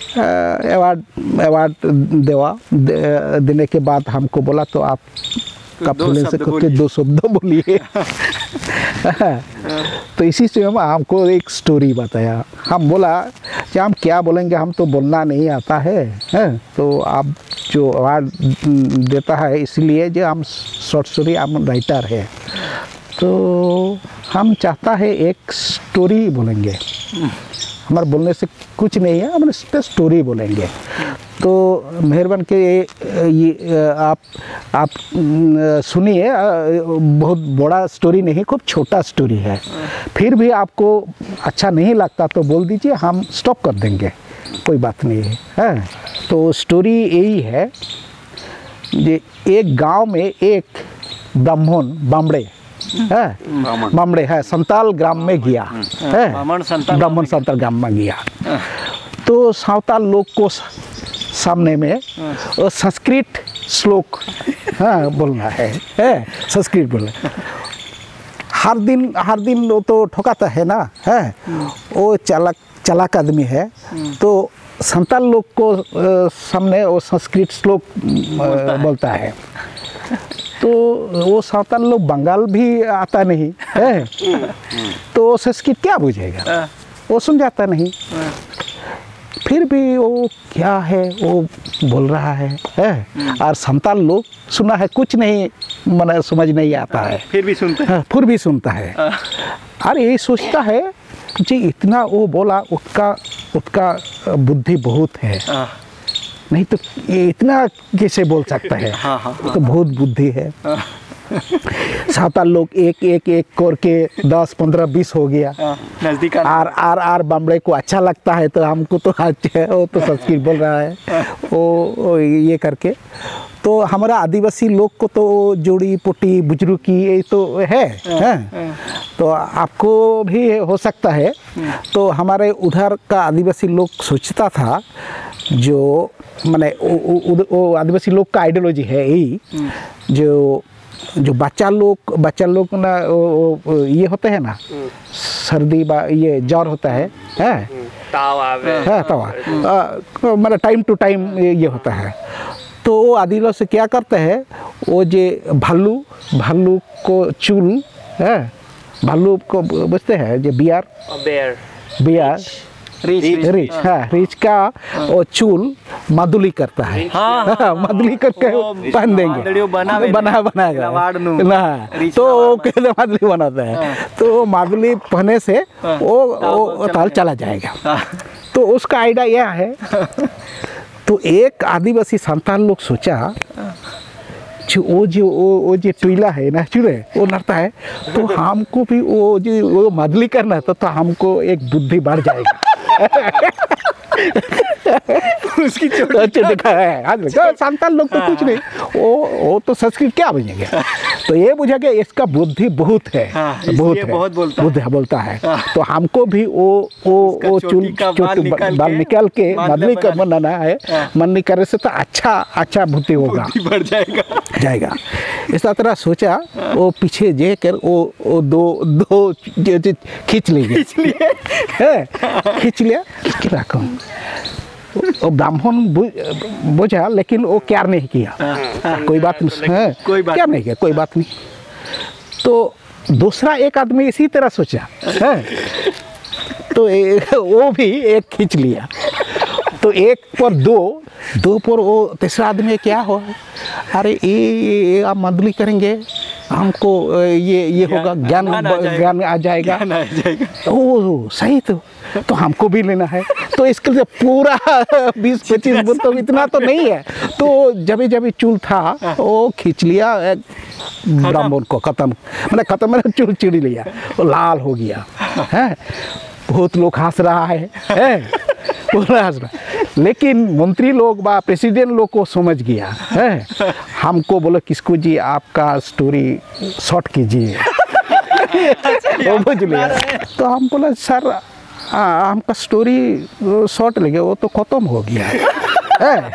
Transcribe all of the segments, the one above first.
Award देने के बाद हमको बोला तो आप कपड़े से करके 2 शब्द बोलिए। तो इसी से हमको एक स्टोरी बताया। हम बोला कि हम क्या बोलेंगे, हम तो बोलना नहीं आता है, तो आप जो अवार्ड देता है इसलिए जो हम शॉर्ट स्टोरी हम राइटर है, तो हम चाहता है एक स्टोरी बोलेंगे। हमारे बोलने से कुछ नहीं है, हम इस पर स्टोरी बोलेंगे। तो मेहरबान के ये आप सुनिए, बहुत बड़ा स्टोरी नहीं, खूब छोटा स्टोरी है। फिर भी आपको अच्छा नहीं लगता तो बोल दीजिए, हम स्टॉप कर देंगे, कोई बात नहीं है। तो स्टोरी यही है कि एक गांव में एक ब्राह्मण बामड़े है संताल ग्राम में गया है, ब्राह्मण संताल ग्राम में गया। तो सावताल लोग को सामने में संस्कृत श्लोक बोलना है, संस्कृत बोलना। हर दिन वो तो ठोकाता है ना, है वो चालाक आदमी है। तो संताल लोग को सामने वो संस्कृत श्लोक बोलता है। तो वो सावताल लोग बंगाल भी आता नहीं है, तो संस्कृत क्या बुझेगा, वो समझाता नहीं। फिर भी वो क्या है वो बोल रहा है, और संताल लोग सुना है, कुछ नहीं मना समझ नहीं आता है, फिर भी सुनता है। और ये सोचता है जी इतना वो बोला, उसका बुद्धि बहुत है, नहीं तो ये इतना कैसे बोल सकता है, तो बहुत बुद्धि है। सावताल लोग एक करके 10, 15, 20 हो गया। नजदीक आर बामड़े को अच्छा लगता है, तो हमको तो वो तो संस्कृत बोल रहा है, वो ये करके। तो हमारा आदिवासी लोग को तो जोड़ी पोटी बुजुर्गी ये तो है, तो आपको भी हो सकता है। तो हमारे उधर का आदिवासी लोग सोचता था, जो माने वो आदिवासी लोग का आइडियोलॉजी है यही, जो बच्चा लोग ना ये होते हैं ना, सर्दी ये ज्वर होता है, तावा मतलब टाइम टू टाइम ये होता है। तो वो आदिवासी से क्या करते हैं, वो जो भालू को चूल है, भालू को बुझते हैं जो बियर रीच का वो चूल मादुली करता है, मादुली करके पहन देंगे, बनाएगा ना, तो कैसे मादुली बनाता है। तो मादुली पहने से वो ताल चला जाएगा। तो उसका आइडिया यह है। तो एक आदिवासी संताल लोग सोचा, वो जो टुईला है ना, चूल्हे वो नरता है, तो हमको भी वो मादुली करना है, तो हमको एक बुद्धि बढ़ जाएगा। उसकी छोटा है संताल लोग तो कुछ नहीं, वो तो संस्कृत क्या बुझेंगे। तो ये बुझा कि इसका बुद्धि बहुत है, बहुत बोलता है। तो हमको भी वो चूल बाल निकाल के मादुली का बनाना है, मन करने से तो अच्छा बुद्धि होगा, बढ़ जाएगा। इस तरह सोचा, वो पीछे जेकर वो दो खींच लिया रखो। वो ब्राह्मण बुझा, लेकिन वो क्या नहीं किया, कोई बात नहीं, क्या नहीं किया, कोई बात नहीं। तो दूसरा एक आदमी इसी तरह सोचा है, तो वो भी एक खींच लिया। तो एक पर दो पर वो तीसरा आदमी क्या हो, अरे ये आप मादुली करेंगे, हमको ये होगा, ज्ञान आ जाएगा। ओ सही, तो हमको भी लेना है। तो इसके लिए पूरा 20-25 बुत, तो इतना तो नहीं है। तो जब चूल था वो खींच लिया, ब्राह्मण को खत्म मैंने चूल चिड़ी लिया, वो लाल हो गया है। बहुत लोग हंस रहा है पूरा हंस रहा। लेकिन मंत्री लोग बा प्रेसिडेंट लोग को समझ गया है। हमको बोलो किसको जी आपका स्टोरी शॉर्ट कीजिए। वो बुझ लिया। तो हम बोला सर हमका स्टोरी शॉर्ट लगे, वो तो खत्म हो गया है,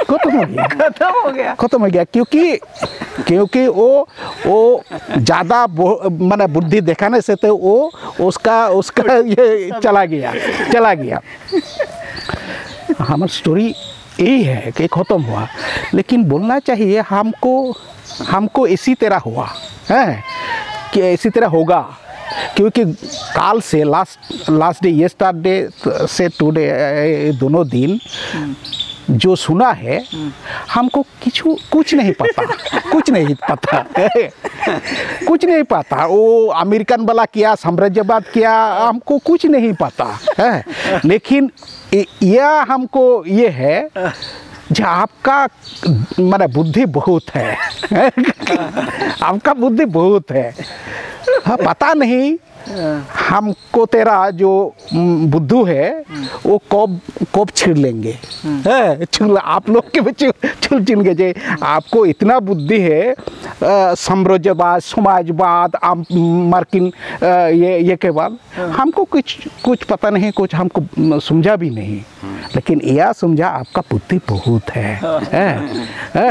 खत्म हो गया क्योंकि वो ज़्यादा माने बुद्धि दिखाने से तो वो उसका ये चला गया। हमारी स्टोरी यही है कि ख़त्म हुआ, लेकिन बोलना चाहिए हमको इसी तरह हुआ है कि इसी तरह होगा, क्योंकि काल से लास्ट डे येस्टरडे से टुडे दोनों दिन जो सुना है हमको कुछ नहीं पता कुछ नहीं पता कुछ नहीं पता। वो अमेरिकन वाला क्या साम्राज्यवाद क्या हमको कुछ नहीं पता है, लेकिन यह हमको ये है जो आपका मेरा बुद्धि बहुत है आपका बुद्धि बहुत है। हाँ, पता नहीं हमको तेरा जो बुद्धू है वो कब छीन लेंगे, आप लोग के बच्चे छीन लेंगे। आपको इतना बुद्धि है, साम्राज्यवाद समाजवाद मार्किन ये के बाद हमको कुछ पता नहीं, कुछ हमको समझा भी नहीं, लेकिन यह समझा आपका बुद्धि बहुत है।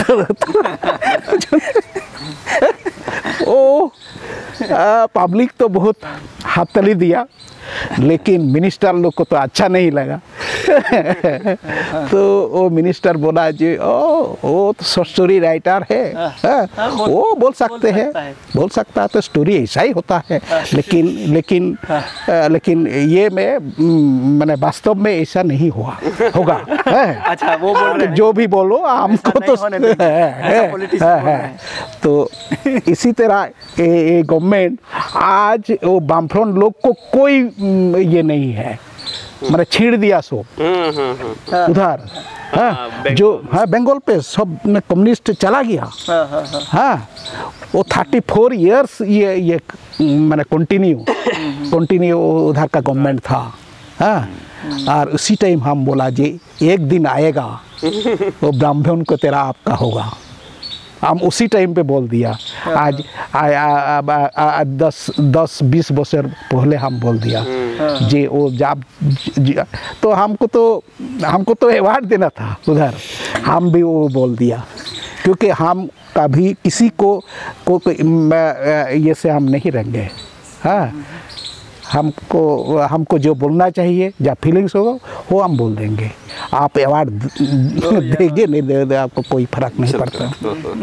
ओ पब्लिक तो बहुत हाथ ताली दिया, लेकिन मिनिस्टर लोग को तो अच्छा नहीं लगा तो वो मिनिस्टर बोला जी वो तो स्टोरी राइटर है, वो बोल सकते हैं, बोल सकता है तो स्टोरी ऐसा ही होता है, लेकिन ये मैंने वास्तव में ऐसा नहीं होगा। अच्छा, वो बोल रहे हैं, जो भी बोलो हमको तो इसी तरह ये गवर्नमेंट आज वो वामफ्रंट लोग को कोई ये नहीं है, मैंने छीड़ दिया सो उधर। हाँ, जो बंगाल पे सब में कम्युनिस्ट चला गया। हाँ, वो 34 इयर्स ये मैंने कंटिन्यू उधर का गवर्नमेंट था। हाँ, और उसी टाइम हम बोला जी एक दिन आएगा वो ब्राह्मण को तेरा आपका होगा, हम उसी टाइम पे बोल दिया। आज 10-20 बছर पहले हम बोल दिया जी वो जब तो हमको तो अवार्ड देना था उधर, हम भी वो बोल दिया, क्योंकि हम कभी किसी को ये से हम नहीं रहेंगे। हाँ, हमको जो बोलना चाहिए, जो फीलिंग्स होगा वो हम बोल देंगे। आप अवार्ड देंगे नहीं दे आपको कोई फर्क नहीं पड़ता।